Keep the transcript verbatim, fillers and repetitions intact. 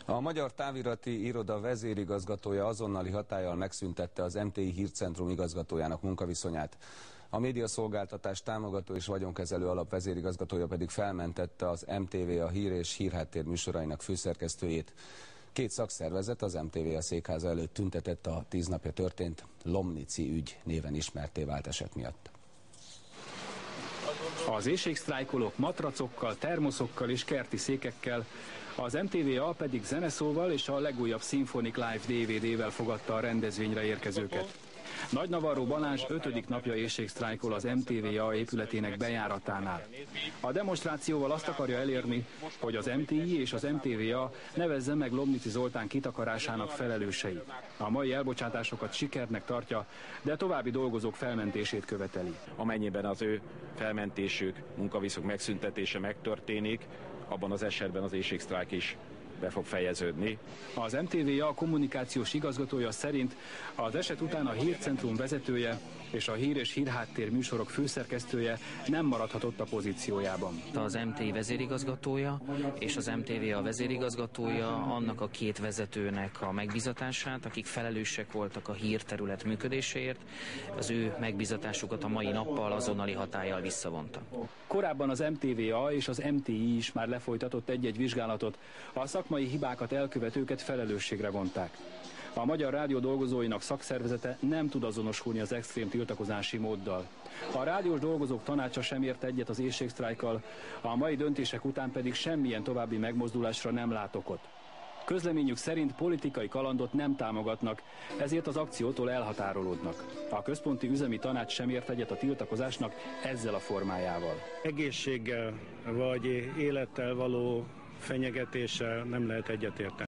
A Magyar Távirati Iroda vezérigazgatója azonnali hatállyal megszüntette az em té i Hírcentrum igazgatójának munkaviszonyát. A médiaszolgáltatás támogató és vagyonkezelő alap vezérigazgatója pedig felmentette az em té vé a hír és hírháttér műsorainak főszerkesztőjét. Két szakszervezet az em té vé a székháza előtt tüntetett a tíz napja történt Lomnici ügy néven ismertté vált eset miatt. Az éhségsztrájkolók matracokkal, termoszokkal és kerti székekkel, az em té vé á pedig zeneszóval és a legújabb Symphonic Live dé vé dé-vel fogadta a rendezvényre érkezőket. Nagy Navarro Balázs ötödik napja éhségsztrájkol az em té vé á épületének bejáratánál. A demonstrációval azt akarja elérni, hogy az em té i és az em té vé á nevezze meg Lomnici Zoltán kitakarásának felelősei. A mai elbocsátásokat sikernek tartja, de további dolgozók felmentését követeli. Amennyiben az ő felmentésük, munkaviszonyok megszüntetése megtörténik, abban az esetben az éhségsztrájk is be fog fejeződni. Az em té vé á kommunikációs igazgatója szerint az eset után a Hírcentrum vezetője és a hír és hírháttér műsorok főszerkesztője nem maradhatott a pozíciójában. Az em té i vezérigazgatója és az em té vé á vezérigazgatója annak a két vezetőnek a megbízatását, akik felelősek voltak a hírterület működéséért, az ő megbízatásukat a mai nappal azonnali hatállyal visszavonta. Korábban az em té vé á és az em té i is már lefolytatott egy-egy vizsgálatot, a szakmai hibákat elkövetőket felelősségre vonták. A Magyar Rádió dolgozóinak szakszervezete nem tud azonosulni az extrém tiltakozási móddal. A rádiós dolgozók tanácsa sem ért egyet az éhségsztrájkkal, a mai döntések után pedig semmilyen további megmozdulásra nem lát okot. Közleményük szerint politikai kalandot nem támogatnak, ezért az akciótól elhatárolódnak. A központi üzemi tanács sem ért egyet a tiltakozásnak ezzel a formájával. Egészséggel vagy élettel való fenyegetéssel nem lehet egyetérteni.